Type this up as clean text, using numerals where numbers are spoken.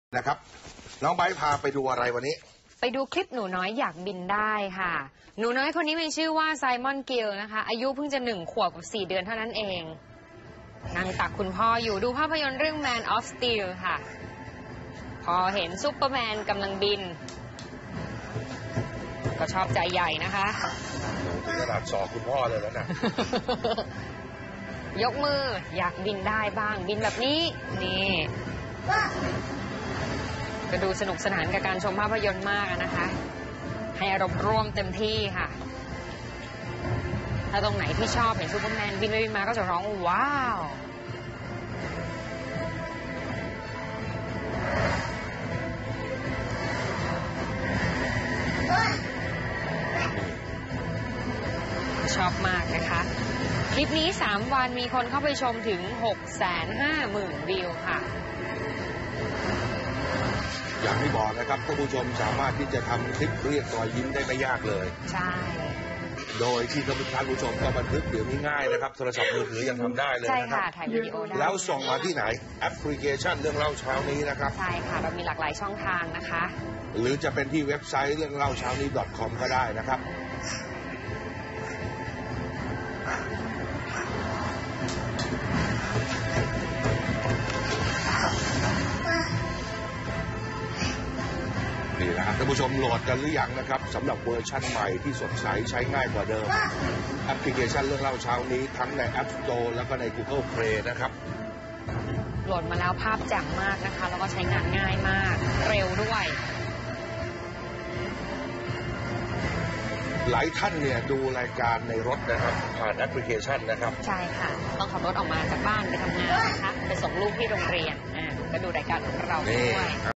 นะครับน้องไบร์ทพาไปดูอะไรวันนี้ไปดูคลิปหนูน้อยอยากบินได้ค่ะหนูน้อยคนนี้มีชื่อว่าไซมอนกิลนะคะอายุเพิ่งจะ1 ขวบกับ4 เดือนเท่านั้นเองนั่งตักคุณพ่ออยู่ดูภาพยนตร์เรื่อง Man of Steel ค่ะพอเห็นซุปเปอร์แมนกำลังบินก็ชอบใจใหญ่นะคะถึงขนาดสอคุณพ่อเลยแล้วนะยกมืออยากบินได้บ้างบินแบบนี้นี่ก็ดูสนุกสนานกับการชมภาพยนตร์มากนะคะให้อารมณ์ร่วมเต็มที่ค่ะถ้าตรงไหนที่ชอบเห็นซูเปอร์แมนบินไปบินมาก็จะร้องว้าวชอบมากนะคะคลิปนี้3 วันมีคนเข้าไปชมถึง 650,000 วิวค่ะอย่างที่บอกนะครับท่านผู้ชมสามารถที่จะทำคลิปเรียกรอยยิ้มได้ไม่ยากเลยใช่โดยที่ท่านผู้ชมก็บันทึกเดี๋ยวนี้ง่ายนะครับโทรศัพท์มือถือยังทำได้เลยนะครับใช่ค่ะถ่ายวิดีโอได้แล้วส่งมาที่ไหนแอปพลิเคชันเรื่องเล่าเช้านี้นะครับใช่ค่ะเรามีหลากหลายช่องทางนะคะหรือจะเป็นที่เว็บไซต์เรื่องเล่าเช้านี้ .com ก็ได้นะครับนี่นะครับท่านผู้ชมโหลดกันหรือยังนะครับสำหรับเวอร์ชันใหม่ที่สดใสใช้ง่ายกว่าเดิมแอปพลิเคชันเรื่องเล่าเช้านี้ทั้งใน App Store แล้วก็ใน Google Play นะครับโหลดมาแล้วภาพแจ่มมากนะคะแล้วก็ใช้งานง่ายมากเร็วด้วยหลายท่านเนี่ยดูรายการในรถนะครับผ่านแอปพลิเคชันนะครับใช่ค่ะต้องขับรถออกมาจากบ้านไปทำงานนะคะไปส่งลูกที่โรงเรียนก็ดูรายการของเราด้วย